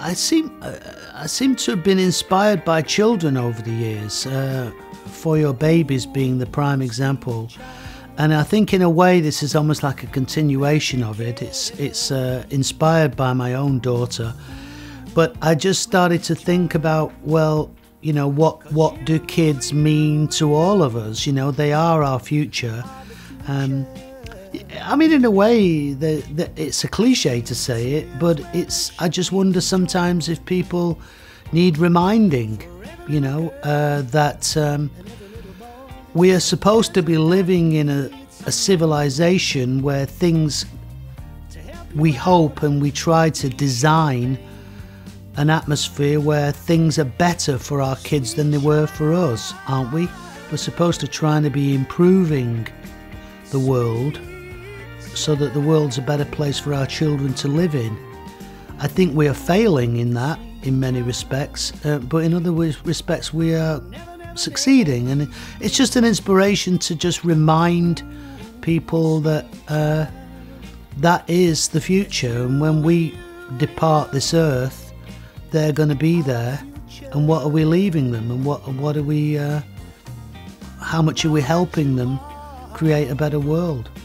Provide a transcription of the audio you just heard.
I seem to have been inspired by children over the years. For Your Babies being the prime example, and I think in a way this is almost like a continuation of it. It's inspired by my own daughter, but I just started to think about, well, you know, what do kids mean to all of us? You know, they are our future. I mean, in a way, it's a cliche to say it, but I just wonder sometimes if people need reminding, you know, that we are supposed to be living in a civilization where things, we hope and we try to design an atmosphere where things are better for our kids than they were for us, aren't we? We're supposed to try to be improving the world so that the world's a better place for our children to live in. I think we are failing in that in many respects, but in other respects we are succeeding, and it's just an inspiration to just remind people that that is the future, and when we depart this earth, they're going to be there, and what are we leaving them, and what are we how much are we helping them create a better world?